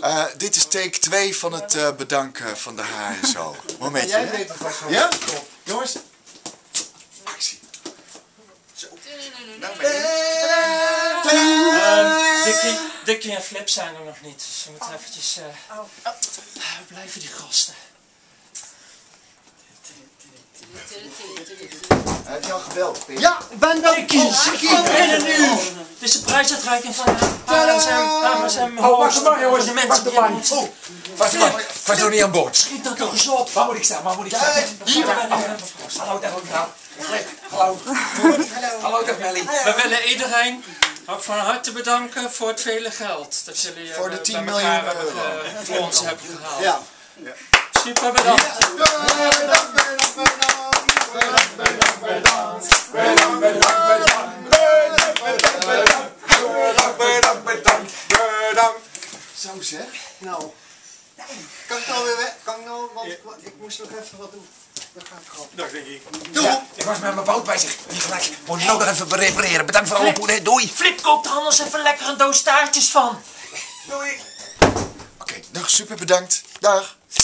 Dit is take 2 van het bedanken van de HSO. Momentje. Jij weet het vast wel. Ja? Jongens. Actie. Zo. Nou ben je. Dikkie en Flip zijn er nog niet. Dus we moeten eventjes... blijven die gasten. Heb je al gebeld, Pim? Ja, ik ben er. Dikkie! Binnen nu! Het is de prijsuitreiking van HSM. Wacht maar jongens, wacht maar. Ik was nog niet aan boord. Schiet dat toch eens op! Waar moet ik staan? Waar moet ik staan? Hier! Hallo, dag mevrouw. Hallo. Hallo, dag Melly. We willen iedereen van harte bedanken voor het vele geld dat jullie Voor de 10 bij miljoen elkaar euro. voor ons hebben gehaald. Ja. Super bedankt! Zo zeg. Nou. Kan ik nou weer weg? Kan ik nou, want ik moest nog even wat doen. Dan ga ik gewoon. Dag denk ik. Doei. Ik was met mijn boot bezig. Niet gelijk. Moet ik nog even repareren. Bedankt voor alle poen. Doei. Flip koopt er anders even lekker een doos taartjes van. Doei. Oké, dag, super bedankt. Dag.